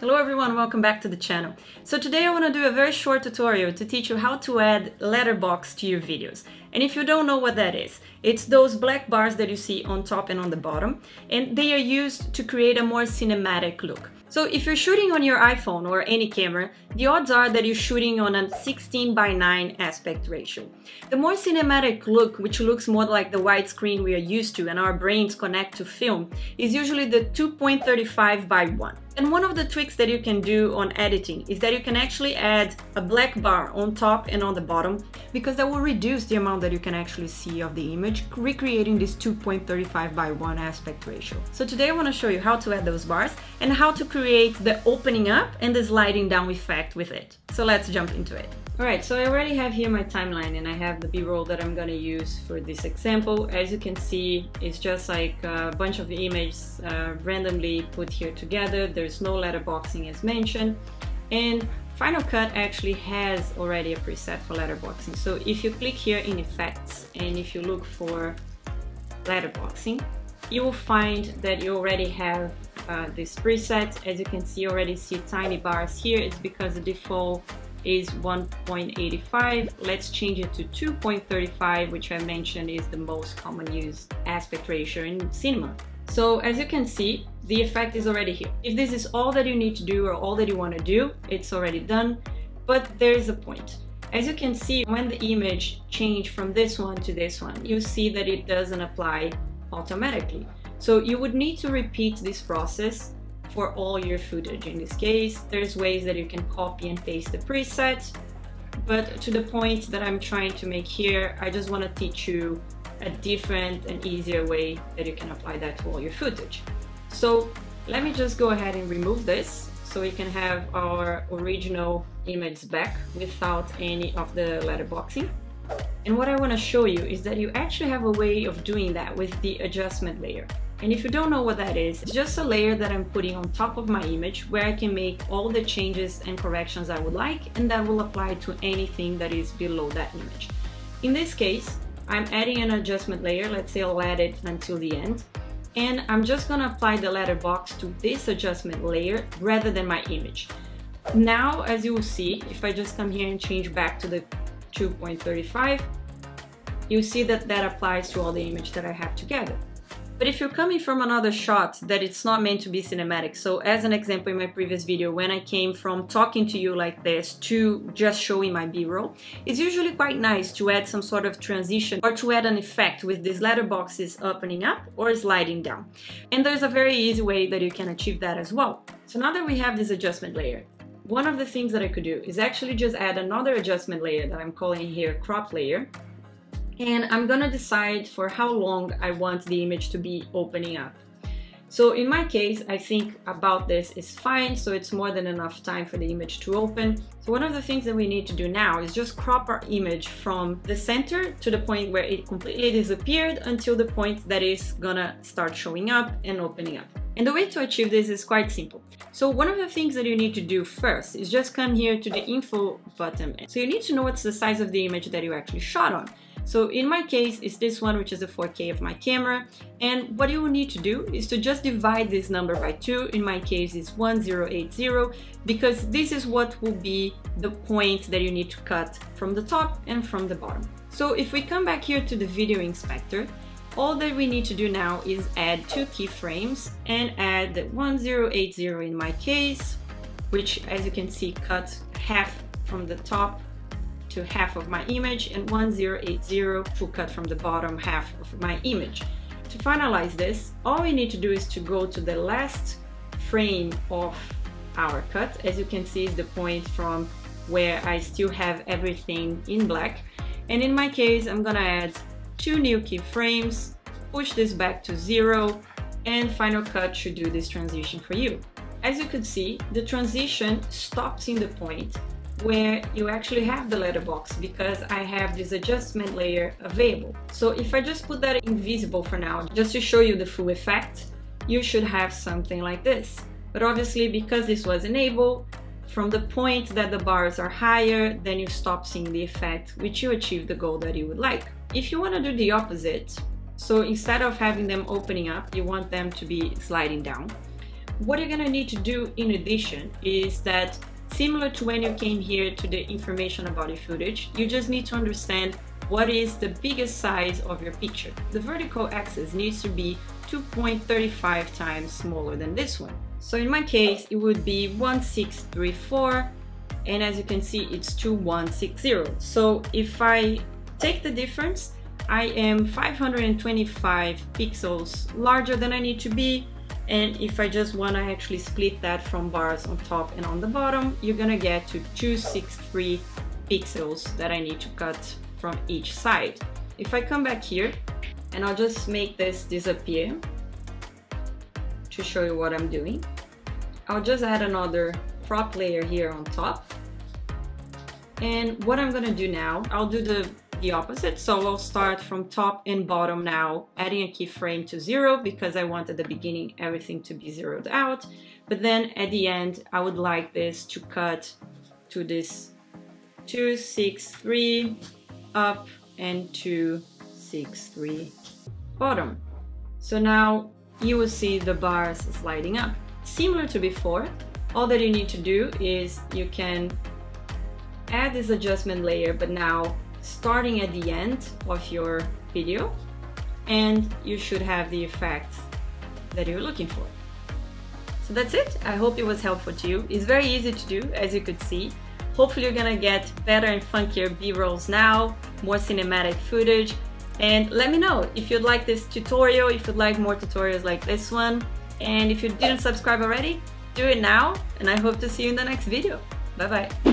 Hello everyone, welcome back to the channel. So today I want to do a very short tutorial to teach you how to add letterbox to your videos. And if you don't know what that is, it's those black bars that you see on top and on the bottom, and they are used to create a more cinematic look. So if you're shooting on your iPhone or any camera, the odds are that you're shooting on a 16:9 aspect ratio. The more cinematic look, which looks more like the widescreen we are used to and our brains connect to film, is usually the 2.35:1. And one of the tricks that you can do on editing is that you can actually add a black bar on top and on the bottom, because that will reduce the amount that you can actually see of the image, recreating this 2.35:1 aspect ratio. So today I want to show you how to add those bars and how to create the opening up and the sliding down effect with it. So let's jump into it. Alright, so I already have here my timeline and I have the B-roll that I'm gonna use for this example. As you can see, it's just like a bunch of images randomly put here together. There's no letterboxing as mentioned, and Final Cut actually has already a preset for letterboxing. So if you click here in effects and if you look for letterboxing, you will find that you already have this preset. As you can see, you already see tiny bars here. It's because the default is 1.85. Let's change it to 2.35, which I mentioned is the most common used aspect ratio in cinema. So as you can see, the effect is already here. If this is all that you need to do or all that you want to do, it's already done, but there is a point. As you can see, when the image changed from this one to this one, you see that it doesn't apply automatically. So you would need to repeat this process for all your footage. In this case, there's ways that you can copy and paste the preset, but to the point that I'm trying to make here, I just want to teach you a different and easier way that you can apply that to all your footage. So let me just go ahead and remove this so we can have our original image back without any of the letterboxing. And what I want to show you is that you actually have a way of doing that with the adjustment layer. And if you don't know what that is, it's just a layer that I'm putting on top of my image where I can make all the changes and corrections I would like, and that will apply to anything that is below that image. In this case, I'm adding an adjustment layer. Let's say I'll add it until the end. And I'm just gonna apply the letterbox to this adjustment layer rather than my image. Now, as you will see, if I just come here and change back to the 2.35, you see that that applies to all the image that I have together. But if you're coming from another shot that it's not meant to be cinematic, so as an example in my previous video, when I came from talking to you like this to just showing my B-roll, it's usually quite nice to add some sort of transition or to add an effect with these letterboxes opening up or sliding down. And there's a very easy way that you can achieve that as well. So now that we have this adjustment layer, one of the things that I could do is actually just add another adjustment layer that I'm calling here crop layer. And I'm gonna decide for how long I want the image to be opening up. So in my case, I think about this is fine, so it's more than enough time for the image to open. So one of the things that we need to do now is just crop our image from the center to the point where it completely disappeared until the point that is gonna start showing up and opening up. And the way to achieve this is quite simple. So one of the things that you need to do first is just come here to the info button. So you need to know what's the size of the image that you actually shot on. So in my case, it's this one, which is the 4K of my camera. And what you will need to do is to just divide this number by 2. In my case, it's 1080, because this is what will be the point that you need to cut from the top and from the bottom. So if we come back here to the video inspector, all that we need to do now is add 2 keyframes and add the 1080 in my case, which, as you can see, cut half from the top to half of my image, and 1080 will cut from the bottom half of my image. To finalize this, all we need to do is to go to the last frame of our cut. As you can see, is the point from where I still have everything in black. And in my case, I'm gonna add 2 new keyframes, push this back to 0, and Final Cut should do this transition for you. As you could see, the transition stops in the point where you actually have the letterbox, because I have this adjustment layer available. So if I just put that invisible for now, just to show you the full effect, you should have something like this. But obviously, because this was enabled, from the point that the bars are higher, then you stop seeing the effect, which you achieve the goal that you would like. If you want to do the opposite, so instead of having them opening up, you want them to be sliding down, what you're gonna need to do in addition is that, similar to when you came here to the information about your footage, you just need to understand what is the biggest size of your picture. The vertical axis needs to be 2.35 times smaller than this one. So in my case, it would be 1634, and as you can see, it's 2160. So if I take the difference, I am 525 pixels larger than I need to be. And if I just want to actually split that from bars on top and on the bottom, you're gonna get to 263 pixels that I need to cut from each side. If I come back here, and I'll just make this disappear to show you what I'm doing. I'll just add another crop layer here on top. And what I'm gonna do now, I'll do the opposite. So I'll start from top and bottom now, adding a keyframe to 0 because I want at the beginning everything to be zeroed out. But then at the end, I would like this to cut to this 263 up and 263 bottom. So now you will see the bars sliding up. Similar to before, all that you need to do is you can add this adjustment layer, but now starting at the end of your video, and you should have the effect that you're looking for. So that's it. I hope it was helpful to you. It's very easy to do, as you could see. Hopefully you're gonna get better and funkier B-rolls now, more cinematic footage. And let me know if you'd like this tutorial, if you'd like more tutorials like this one. And if you didn't subscribe already, do it now. And I hope to see you in the next video. Bye bye.